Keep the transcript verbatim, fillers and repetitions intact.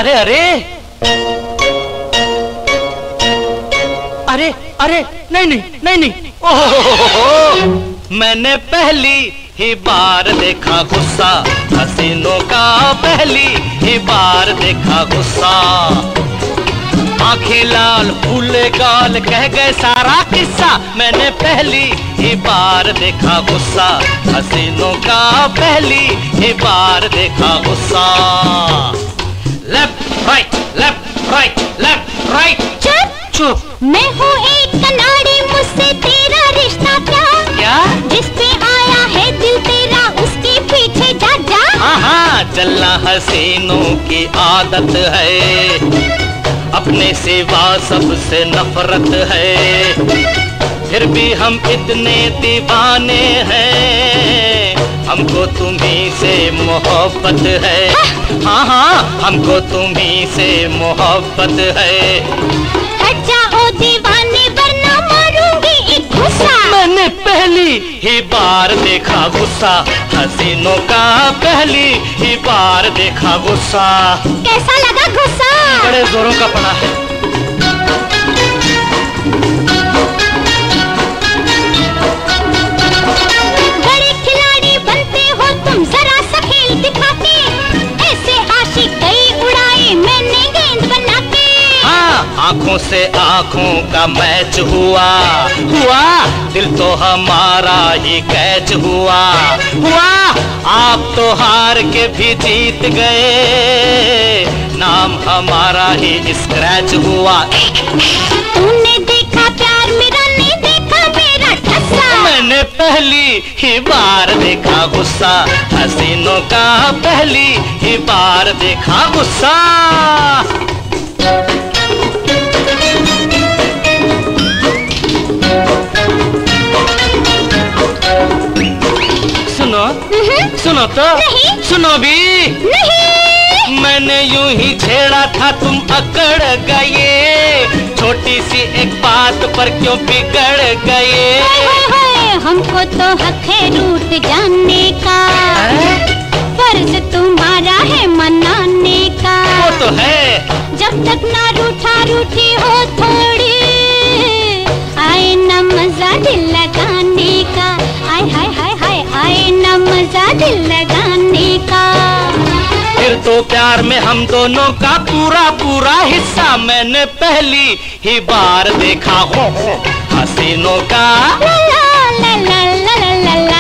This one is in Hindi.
अरे अरे अरे अरे नहीं नहीं नहीं नहीं ओह, मैंने पहली ही बार देखा गुस्सा, हसीनों का पहली ही बार देखा गुस्सा। आंखें लाल फूले गाल कह गए सारा किस्सा, मैंने पहली ही बार देखा गुस्सा, हसीनों का पहली ही बार देखा गुस्सा। Left right left right left right. चुप चुप, मैं हूँ एक कनाड़ी, मुझसे तेरा रिश्ता क्या? क्या? जिस पे आया है दिल तेरा उसके पीछे जा जा। हाँ हाँ, चलना हसीनों की आदत है, अपने सिवा सबसे नफरत है, फिर भी हम इतने दीवाने हैं, हमको तुम्हीं से मोहब्बत है। हाँ हाँ, हमको तुम्हीं से मोहब्बत है। हट जाओ दीवाने वरना मारूंगी एक गुस्सा। मैंने पहली ही बार देखा गुस्सा, हसीनों का पहली ही बार देखा गुस्सा। कैसा लगा गुस्सा? बड़े जोरों का पड़ा है। बड़े खिलाड़ी बनते हो तुम, जरा सा खेल दिखा के, ऐसे आशिक गई उड़ाई मैंने गेंद बना के। हाँ, आंखों से आंखों का मैच हुआ हुआ, दिल तो हमारा ही कैच हुआ हुआ। आप तो हार के भी जीत गए, नाम हमारा ही स्क्रैच हुआ। तूने देखा प्यार मेरा, नहीं देखा मेरा ठस्सा। मैंने पहली ही बार देखा गुस्सा, हसीनों का पहली ही बार देखा गुस्सा। सुनो सुनो तो नहीं। सुनो भी नहीं। मैंने यूं ही छेड़ा था तुम अकड़ गए, छोटी सी एक बात पर क्यों बिगड़ गए। हाय हाय, हमको तो हक है रूठ जाने का, फर्ज तुम्हारा है मनाने का। वो तो है, जब तक ना रूठा रूठी हो थोड़ी, आए ना मजा दिल लगाने का। आय हाय हाय हाय, आए ना मजा दिल लगाने का। फिर तो प्यार में हम दोनों का पूरा पूरा हिस्सा, मैंने पहली ही बार देखा हो हसीनों का। ला ला ला ला ला ला ला।